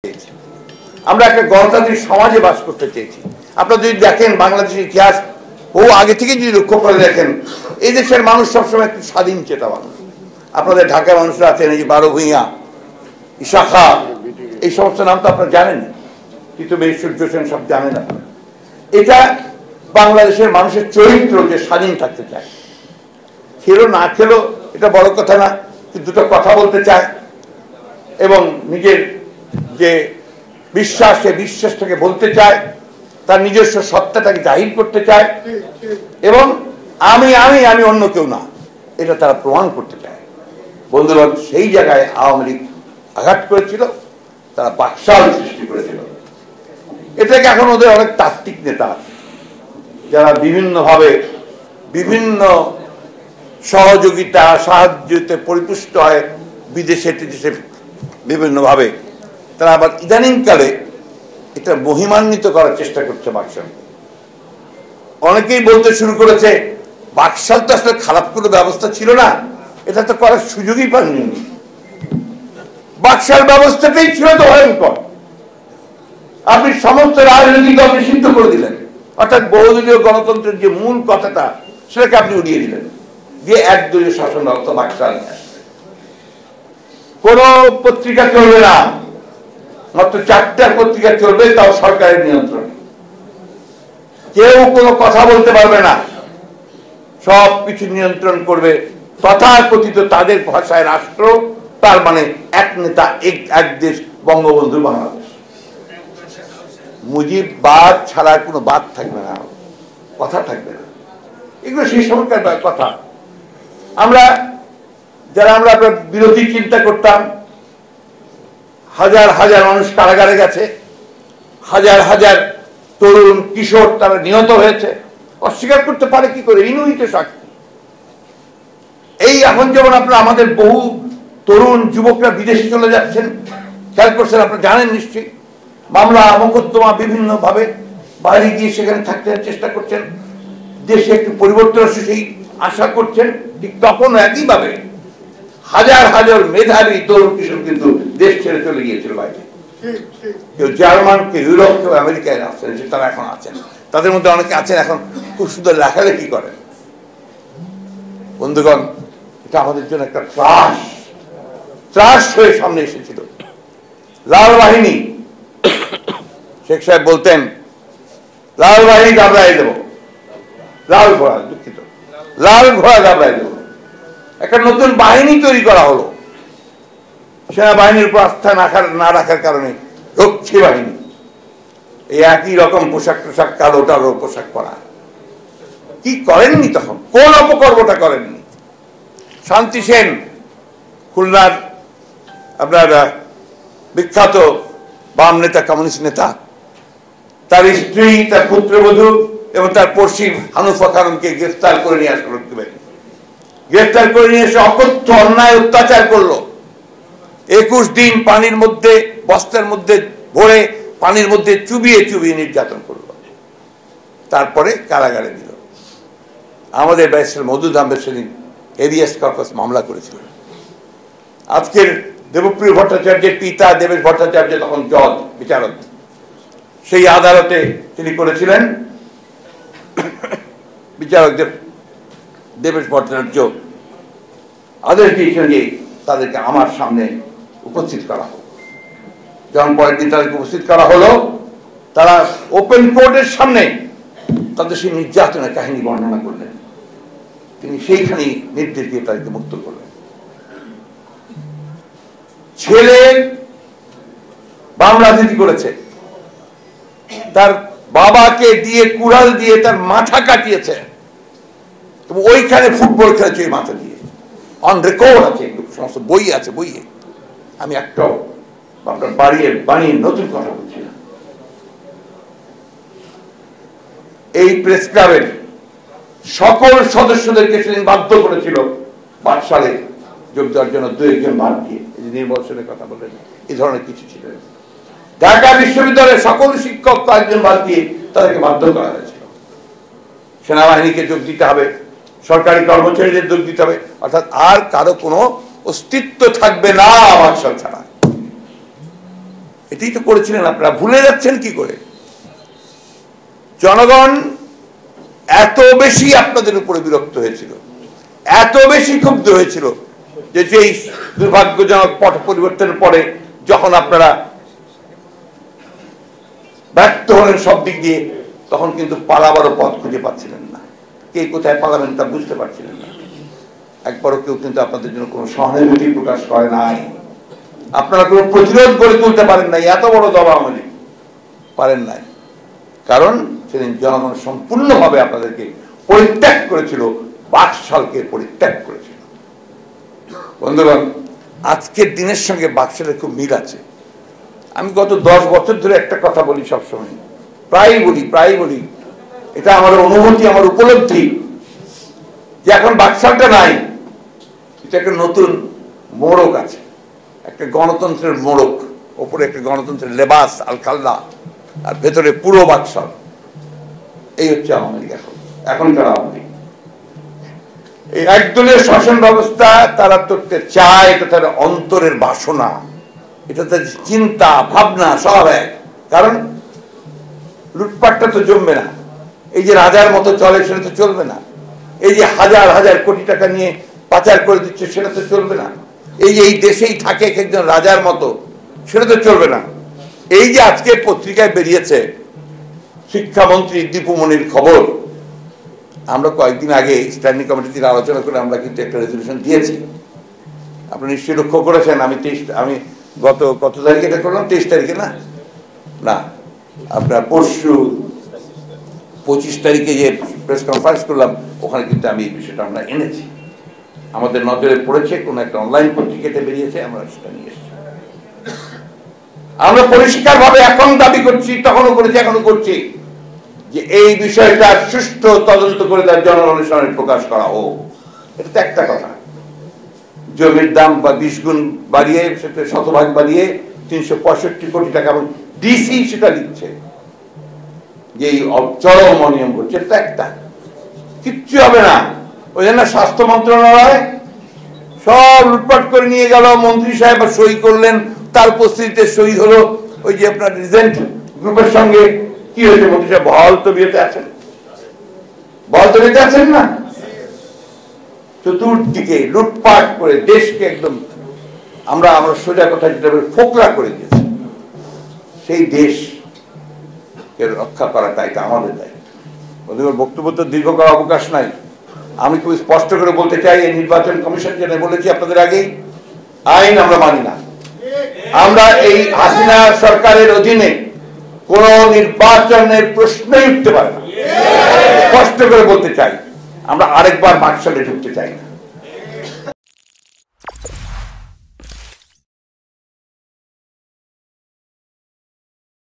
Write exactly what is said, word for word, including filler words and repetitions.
চেয়েছি, আমরা একটা গণতান্ত্রিক সমাজে বাস করতে চেয়েছি। আপনারা যদি দেখেন বাংলাদেশের ইতিহাস ও আগে থেকে যদি লক্ষ্য করে দেখেন, এই দেশের মানুষ সবসময় একটু স্বাধীন চেতা মানুষ। আপনাদের ঢাকার মানুষরা আছেন, এই যে বারো ভূঁইয়া, ইশাখা, এই সমস্ত নাম তো আপনারা জানেন, কিন্তু সূর্য সেন সব জানেন আপনারা। এটা বাংলাদেশের মানুষের চরিত্র যে স্বাধীন থাকতে চায়, খেলো না খেলো এটা বড় কথা না, কিন্তু দুটো কথা বলতে চায় এবং নিজের যে বিশ্বাস সে বিশ্বাসটাকে বলতে চায়, তার নিজস্ব সত্তাটাকে জাহির করতে চায় এবং আমি আমি আমি অন্য কেউ না, এটা তারা প্রমাণ করতে চায়। বন্ধুগণ, সেই জায়গায় আওয়ামী লীগ আঘাত করেছিল, তারা বাকশাল সৃষ্টি করেছিল। এটাকে এখন ওদের অনেক তাত্ত্বিক নেতা আছে যারা বিভিন্নভাবে বিভিন্ন সহযোগিতা সাহায্যতে পরিপুষ্ট হয় বিদেশে টিদেশে বিভিন্নভাবে। তারা আবার ইদানিংকালে এটা মহিমান্বিত করার চেষ্টা করছে বাকশাল। অনেকেই বলতে শুরু করেছে বাকশাল তো আসলে খারাপ কোনো ব্যবস্থা ছিল না, এটা তো করার সুযোগই পাননি। বাকশাল ব্যবস্থাটাই ছিল তো ভয়ঙ্কর। আপনি সমস্ত রাজনৈতিক দল নিষিদ্ধ করে দিলেন, অর্থাৎ বহুদলীয় গণতন্ত্রের যে মূল কথাটা সেটাকে আপনি উড়িয়ে দিলেন, দিয়ে একদলীয় শাসন ব্যবস্থা বাকশাল। কোন পত্রিকা চলবে না, মাত্র চারটা পত্রিকা চলবে, তাও সরকারের নিয়ন্ত্রণ। কেউ কোনো কথা বলতে পারবে না, সব কিছু নিয়ন্ত্রণ করবে তথাকথিত তাদের ভাষায় রাষ্ট্র, তার মানে এক নেতা এক দেশ, বঙ্গবন্ধু বাংলাদেশ। মুজিব বাদ ছাড়া কোনো বাদ থাকবে না, কথা থাকবে না। এগুলো সেই সময়কার কথা। আমরা যারা আমরা বিরোধী চিন্তা করতাম, হাজার হাজার মানুষ কারাগারে গেছে, হাজার হাজার তরুণ কিশোর তারা নিহত হয়েছে, অস্বীকার করতে পারে কি করে? ইনুইতে সাক্ষী। এই এখন যেমন আপনারা আমাদের বহু তরুণ যুবকরা বিদেশে চলে যাচ্ছেন, খেয়াল করছেন, আপনারা জানেন নিশ্চয়ই, মামলা মোকদ্দমা বিভিন্ন ভাবে বাইরে গিয়ে সেখানে থাকতে চেষ্টা করছেন, দেশে একটু পরিবর্তন আসে সেই আশা করছেন। ঠিক তখন একইভাবে হাজার হাজার মেধাবী তরুণ কিশোর কিন্তু দেশ ছেড়ে চলে গিয়েছিল বাইরে। কেউ জার্মান, কেউ ইউরোপ, কেউ আমেরিকায় আসছেন, তারা এখন আছেন। তাদের মধ্যে অনেকে আছেন এখন খুব সুন্দর লেখালেখি করেন। বন্ধুগণ, এটা আমাদের জন্য একটা ত্রাস ত্রাস হয়ে সামনে এসেছিল। লাল বাহিনী, শেখ সাহেব বলতেন লাল বাহিনী গাবড়াই দেব, লাল ঘোড়া, দুঃখিত, লাল ঘোড়া গাবড়াই দেব। একটা নতুন বাহিনী তৈরি করা হলো, সেনাবাহিনীর উপর আস্থা না রাখার কারণে রক্ষী বাহিনী, এই একই রকম পোশাক টোশাক, কালো টালো পোশাক পরা। কি করেননি তখন? কোন অপকর্মটা করেননি? শান্তি সেন, খুলনার আপনার বিখ্যাত বাম নেতা, কমিউনিস্ট নেতা, তার স্ত্রী, তার পুত্রবধূ এবং তার পশ্চিম হানুফা খানকে গ্রেফতার করে নিয়ে আসলো। গ্রেফতার করে নিয়ে এসে অকথ্য অন্যায় অত্যাচার করলো। একুশ দিন পানির মধ্যে, বস্তার মধ্যে ভরে পানির মধ্যে চুবিয়ে চুবিয়ে নির্যাতন করলো, তারপরে কারাগারে দিল। আমাদের ব্যারিস্টার মধু আহমেদ সেদিন হেভিয়াস কর্পাস মামলা করেছিলেন। আজকের দেবপ্রিয় ভট্টাচার্যের পিতা দেবেশ ভট্টাচার্য তখন জজ, বিচারক, সেই আদালতে তিনি করেছিলেন। বিচারক দেবেশ ভট্টাচার্য আদেশ দিয়েছেন যে তাদেরকে আমার সামনে উপস্থিত করা হোক। যখন পরের দিন তাদেরকে উপস্থিত করা হলো, তারা ওপেন কোর্টের সামনে তাদের সেই নির্যাতনের কাহিনী বর্ণনা করলেন। তিনি সেইখানে নির্দেশ দিয়ে তাদেরকে মুক্ত করলেন। ছেলে বাম রাজনীতি করেছে, তার বাবাকে দিয়ে কুড়াল দিয়ে তার মাথা কাটিয়েছে, ওইখানে ফুটবল খেলেছে ওই মাথা দিয়ে, অন রেকর্ড আছে, সমস্ত বই আছে, বইয়ে। আমি একটাও আপনার বাড়িয়ে বানিয়ে নতুন কথা বলছি না। এই প্রেস ক্লাবের সকল সদস্যদেরকে সেদিন বাধ্য করেছিল বাকশালে যোগ দেওয়ার জন্য, দু একজন বাদ দিয়ে। নির্মল সেনের কথা বললেন, এই ধরনের কিছু ছিল। ঢাকা বিশ্ববিদ্যালয়ের সকল শিক্ষক কয়েকজন বাদ দিয়ে তাদেরকে বাধ্য করা হয়েছিল। সেনাবাহিনীকে যোগ দিতে হবে, সরকারি কর্মচারীদের যোগ দিতে হবে, অর্থাৎ আর কারো কোনো অস্তিত্ব থাকবে না বাকশাল ছাড়া। এটাই তো করেছিলেন আপনারা, ভুলে যাচ্ছেন কি করে? জনগণ এত বেশি আপনাদের উপরে বিরক্ত হয়েছিল, এত বেশি ক্ষুব্ধ হয়েছিল যে সেই দুর্ভাগ্যজনক পট পরিবর্তনের পরে যখন আপনারা ব্যর্থ হলেন সব দিক দিয়ে, তখন কিন্তু পালাবারও পথ খুঁজে পাচ্ছিলেন না। কে কোথায় পালাবেন তা বুঝতে পারছিলেন না। একবারও কেউ কিন্তু আপনাদের জন্য কোনো সহানুভূতি প্রকাশ করে নাই। আপনারা কোনো প্রতিরোধ গড়ে তুলতে পারেন নাই, এত বড় দল আওয়ামী লীগ পারেন নাই। কারণ সেদিন জনগণ সম্পূর্ণভাবে আপনাদেরকে পরিত্যাগ করেছিল, বাকশালকে পরিত্যাগ করেছিল। বন্ধুগণ, আজকের দিনের সঙ্গে বাকশালের খুব মিল আছে। আমি গত দশ বছর ধরে একটা কথা বলি, সবসময় প্রায় বলি প্রায় বলি এটা আমার অনুভূতি, আমার উপলব্ধি, যে এখন বাকশালটা নাই, এটা একটা নতুন মোড়ক আছে, একটা গণতন্ত্রের মোড়ক, ওপরে একটা গণতন্ত্রের লেবাস আল খাল্লা, আর ভেতরে পুরো বাকশাল। এই হচ্ছে আওয়ামী লীগ। এখন এখনকার আওয়ামী লীগ এই একদলীয় শাসন ব্যবস্থা তারা করতে চায়, এটা তাদের অন্তরের বাসনা, এটা তাদের চিন্তা ভাবনা সব এক। কারণ লুটপাটটা তো জমবে না, এই যে রাজার মতো চলে সেটা তো চলবে না, এই যে হাজার হাজার কোটি টাকা নিয়ে পাচার করে দিচ্ছে সেটা তো চলবে না, এই যে এই দেশেই থাকে একজন রাজার মতো সেটা তো চলবে না। এই যে আজকে পত্রিকায় বেরিয়েছে শিক্ষামন্ত্রী দীপুমণির খবর, আমরা কয়েকদিন আগে স্ট্যান্ডিং কমিটিতে আলোচনা করে আমরা কিন্তু একটা রেজলিউশন দিয়েছি, আপনি নিশ্চয়ই লক্ষ্য করেছেন। আমি তেইশ আমি গত কত তারিখে এটা করলাম, তেইশ তারিখে না না আপনার পরশু পঁচিশ তারিখে যে প্রেস কনফারেন্স করলাম, ওখানে কিন্তু আমি এই বিষয়টা আমরা এনেছি, আমাদের নজরে পড়েছে, কোনো একটা অনলাইন পত্রিকাতে বেরিয়েছে, আমরা সেটা নিয়ে এসেছি। আমরা পরিষ্কার ভাবে এখন দাবি করছি, তখনও করেছি, এখনো করছি, যে এই বিষয়টা সুষ্ঠু তদন্ত করে তার জনগণের সামনে প্রকাশ করা হোক। এটা তো একটা কথা, জমির দাম বা বিশ গুণ বাড়িয়ে, সেটা শতভাগ বাড়িয়ে তিনশো পঁয়ষট্টি কোটি টাকা, এবং ডিসি সেটা দিচ্ছে, যে এই চরম অনিয়ম করছে, এটা একটা কিচ্ছু হবে না। ওই জন্য স্বাস্থ্য মন্ত্রণালয় সব লুটপাট করে নিয়ে গেল, মন্ত্রী সাহেব সই করলেন, তার উপস্থিতিতে সই হলো। ওই যে আপনার রিজেন্ট গ্রুপের সঙ্গে কি হয়েছে, মন্ত্রী সাহেব বহাল তবিয়তে আছেন, বহাল তবিয়তে আছেন না, চতুর্দিকে লুটপাট করে দেশকে একদম আমরা আমরা সোজা কথা যেটা ফোকলা করে দিয়েছি। সেই দেশকে রক্ষা করাটা এটা আমাদের দায়িত্ব। ওদের বক্তব্য তো দীর্ঘ করার অবকাশ নাই। আমি খুব স্পষ্ট করে বলতে চাই, এই নির্বাচন কমিশন যেটা বলেছি আপনাদের আগেই, আইন আমরা মানি না। আমরা এই হাসিনা সরকারের অধীনে কোন নির্বাচনের প্রশ্নই উঠতে পারে না, স্পষ্ট করে বলতে চাই। আমরা আরেকবার বাকশালে ঢুকতে চাই না।